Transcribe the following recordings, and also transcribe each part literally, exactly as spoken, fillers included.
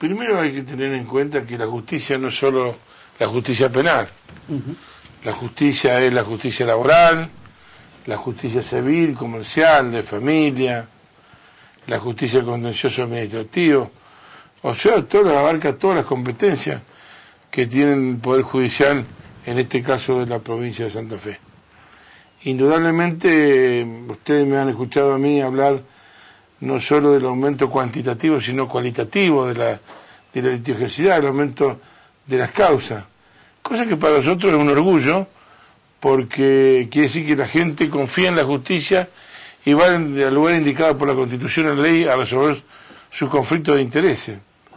Primero hay que tener en cuenta que la justicia no es solo la justicia penal. Uh-huh. La justicia es la justicia laboral, la justicia civil, comercial, de familia, la justicia contencioso administrativo. O sea, todo abarca todas las competencias que tiene el Poder Judicial, en este caso de la provincia de Santa Fe. Indudablemente, ustedes me han escuchado a mí hablar no solo del aumento cuantitativo, sino cualitativo de la, de la litigiosidad, el aumento de las causas. Cosa que para nosotros es un orgullo, porque quiere decir que la gente confía en la justicia y va al lugar indicado por la Constitución y la ley a resolver sus conflictos de intereses.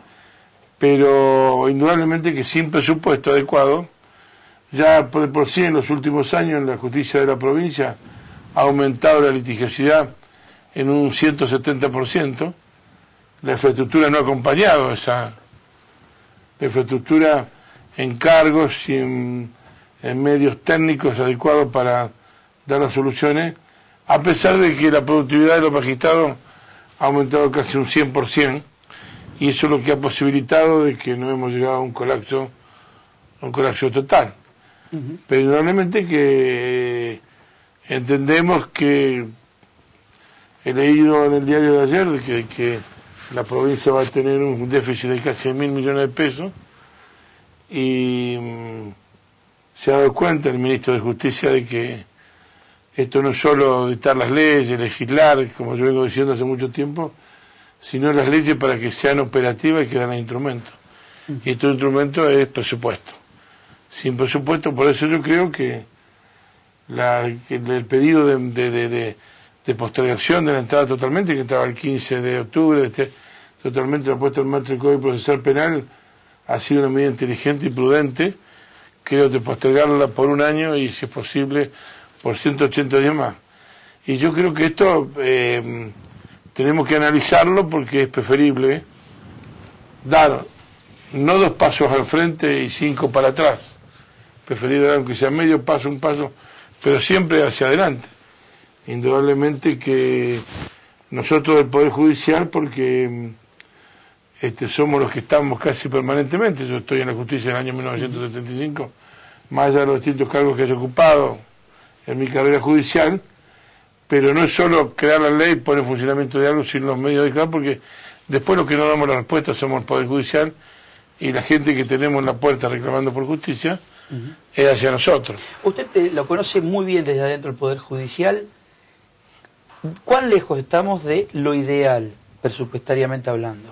Pero indudablemente que sin presupuesto adecuado, ya por, por sí en los últimos años en la justicia de la provincia ha aumentado la litigiosidad en un ciento setenta por ciento, la infraestructura no ha acompañado esa, la infraestructura en cargos y en, en medios técnicos adecuados para dar las soluciones, a pesar de que la productividad de los magistrados ha aumentado casi un cien por ciento, y eso es lo que ha posibilitado de que no hemos llegado a un colapso, a un colapso total. Uh-huh. Pero indudablemente que entendemos que he leído en el diario de ayer de que, que la provincia va a tener un déficit de casi mil millones de pesos, y um, se ha dado cuenta el ministro de Justicia de que esto no es solo dictar las leyes, legislar, como yo vengo diciendo hace mucho tiempo, sino las leyes para que sean operativas y que dan instrumentos. Uh-huh. Y este instrumento es presupuesto. Sin presupuesto, por eso yo creo que, la, que el pedido de, de, de, de, de postergación de la entrada totalmente, que estaba el quince de octubre, este, totalmente la puesta en marcha del Código Procesal Penal, ha sido una medida inteligente y prudente. Creo que postergarla por un año y, si es posible, por ciento ochenta días más. Y yo creo que esto eh, tenemos que analizarlo, porque es preferible dar no dos pasos al frente y cinco para atrás. Preferible dar, aunque sea medio paso, un paso, pero siempre hacia adelante. Indudablemente que nosotros del Poder Judicial, porque este, somos los que estamos casi permanentemente, yo estoy en la justicia del año mil novecientos setenta y cinco, más allá de los distintos cargos que he ocupado en mi carrera judicial, pero no es solo crear la ley, poner en funcionamiento de algo sin los medios de crear, porque después los que no damos la respuesta somos el Poder Judicial, y la gente que tenemos en la puerta reclamando por justicia uh-huh. es hacia nosotros. Usted te, lo conoce muy bien desde adentro del Poder Judicial. ¿Cuán lejos estamos de lo ideal, presupuestariamente hablando,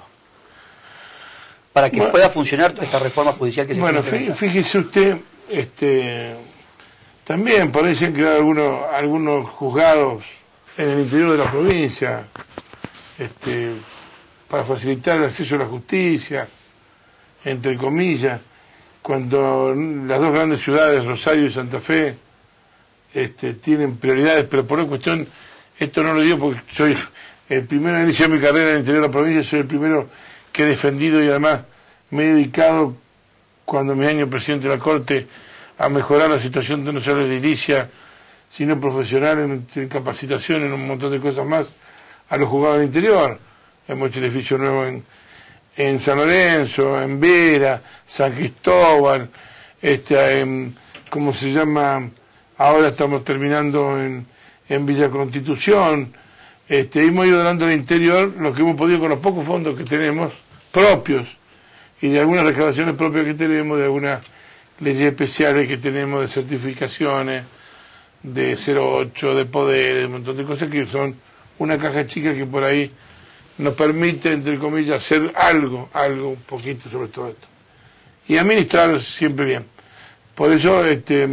para que bueno, pueda funcionar toda esta reforma judicial que se Bueno, fíjese usted, este, también por ahí se han creado algunos, algunos juzgados en el interior de la provincia, este, para facilitar el acceso a la justicia, entre comillas, cuando las dos grandes ciudades, Rosario y Santa Fe, este, tienen prioridades, pero por una cuestión, esto no lo digo porque soy el primero en iniciar mi carrera en el interior de la provincia, soy el primero que he defendido y además me he dedicado, cuando me año presidente de la Corte, a mejorar la situación de no solo de edilicia, sino profesional, en, en capacitación, en un montón de cosas más, a los juzgados del interior. Hemos hecho edificio nuevo en, en San Lorenzo, en Vera, San Cristóbal, este, en, ¿cómo se llama? Ahora estamos terminando en, en Villa Constitución. Este, hemos ido dando al interior lo que hemos podido con los pocos fondos que tenemos, propios, y de algunas recaudaciones propias que tenemos, de algunas leyes especiales que tenemos, de certificaciones, de cero ocho, de poderes, de un montón de cosas que son una caja chica que por ahí nos permite, entre comillas, hacer algo, algo, un poquito sobre todo esto. Y administrar siempre bien. Por eso, este,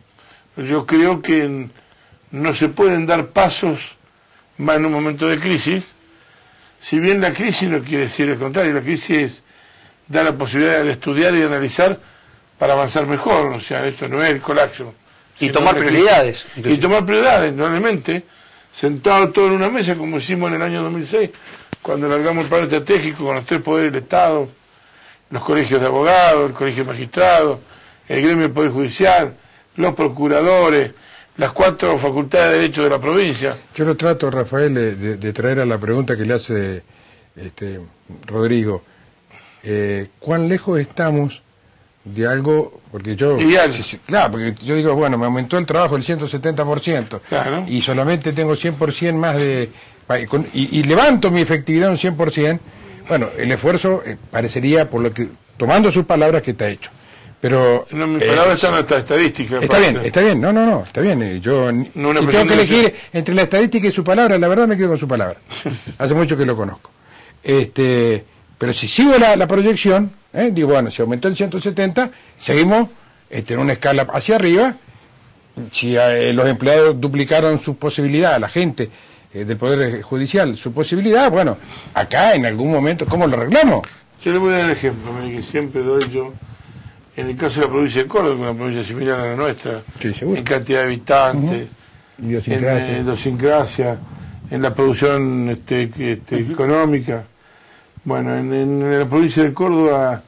yo creo que no se pueden dar pasos más en un momento de crisis, si bien la crisis no quiere decir el contrario, la crisis da la posibilidad de estudiar y de analizar para avanzar mejor, o sea, esto no es el colapso. Y tomar prioridades. Y tomar prioridades, normalmente, sentado todo en una mesa, como hicimos en el año dos mil seis, cuando largamos el plan estratégico con los tres poderes del Estado, los colegios de abogados, el colegio de magistrados, el gremio del Poder Judicial, los procuradores, las cuatro facultades de Derecho de la provincia. Yo lo trato, Rafael, de, de traer a la pregunta que le hace este Rodrigo. eh, ¿cuán lejos estamos de algo? Porque yo... Ideal. Sí, claro, porque yo digo, bueno, me aumentó el trabajo el ciento setenta por ciento, claro, y solamente tengo cien por ciento más de... Y, y levanto mi efectividad un cien por ciento, bueno, el esfuerzo eh, parecería, por lo que, tomando sus palabras, que está hecho. Pero... No, mis eh, palabras están hasta estadísticas. Está bien, está bien, no, no, no, está bien. eh, Yo, no si tengo que elegir entre la estadística y su palabra, la verdad me quedo con su palabra. Hace mucho que lo conozco. Este, pero si sigo la, la proyección, eh, digo, bueno, si aumentó el ciento setenta, seguimos este, en una escala hacia arriba. Si eh, los empleados duplicaron sus posibilidades, la gente eh, del Poder Judicial, su posibilidad, bueno, acá en algún momento, ¿cómo lo arreglamos? Yo le voy a dar un ejemplo, mire, que siempre doy yo. En el caso de la provincia de Córdoba, una provincia similar a la nuestra, sí, seguro, en cantidad de habitantes, uh-huh, idiosincrasia. en eh, idiosincrasia, en la producción este, este, uh-huh, económica. Bueno, en, en la provincia de Córdoba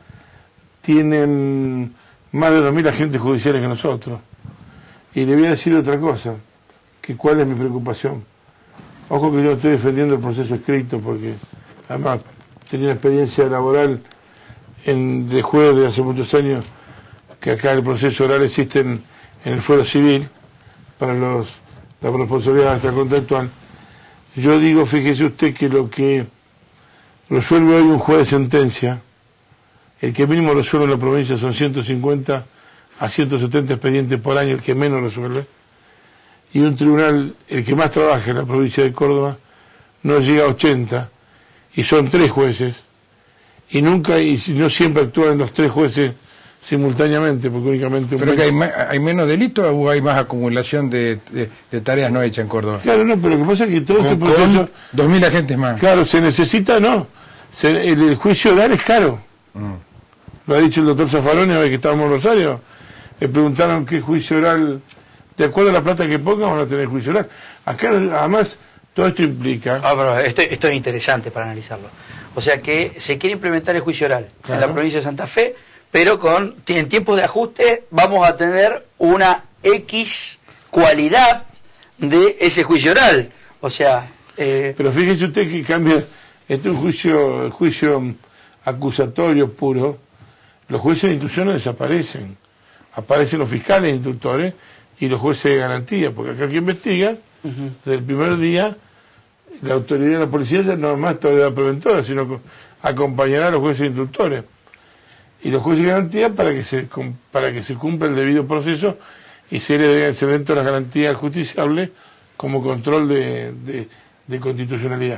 tienen más de dos mil agentes judiciales que nosotros. Y le voy a decir otra cosa, que cuál es mi preocupación. Ojo que yo estoy defendiendo el proceso escrito, porque además tenía experiencia laboral en, de juez de hace muchos años, que acá el proceso oral existe en, en el fuero civil para los la responsabilidad extracontractual. Yo digo, fíjese usted que lo que resuelve hoy un juez de sentencia, el que mínimo resuelve en la provincia son ciento cincuenta a ciento setenta expedientes por año, el que menos resuelve, y un tribunal, el que más trabaja en la provincia de Córdoba, no llega a ochenta, y son tres jueces, y nunca, y no siempre actúan los tres jueces simultáneamente, porque únicamente un ¿Pero que hay, hay menos delitos o hay más acumulación de, de, de tareas no hechas en Córdoba? Claro, no, pero lo que pasa es que todo con, este proceso... dos mil agentes más. Claro, se necesita, no, se, el, el juicio oral es caro. Mm. Lo ha dicho el doctor Zaffaroni, a ver que estábamos en Rosario, le preguntaron qué juicio oral, de acuerdo a la plata que pongan, van a tener juicio oral. Acá, además, todo esto implica... Ah, pero esto, esto es interesante para analizarlo. O sea que se quiere implementar el juicio oral, claro, en la provincia de Santa Fe, pero con en tiempos de ajuste vamos a tener una X cualidad de ese juicio oral. O sea... Eh... Pero fíjese usted que cambia, este es un juicio, juicio acusatorio puro, los jueces de instrucción no desaparecen, aparecen los fiscales e instructores y los jueces de garantía, porque acá que investiga, uh-huh, desde el primer día, la autoridad de la policía ya no es más autoridad preventora, sino acompañará a los jueces e instructores. Y los jueces de garantía para que se para que se cumpla el debido proceso y se le den se den todas las garantías al justiciable como control de, de, de constitucionalidad.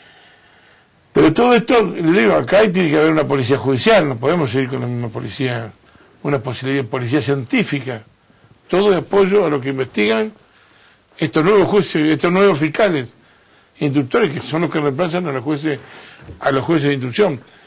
Pero todo esto, le digo, acá tiene que haber una policía judicial, no podemos seguir con la misma policía, una posibilidad de policía científica, todo de apoyo a lo que investigan estos nuevos jueces, estos nuevos fiscales, instructores, que son los que reemplazan a los jueces, a los jueces de instrucción.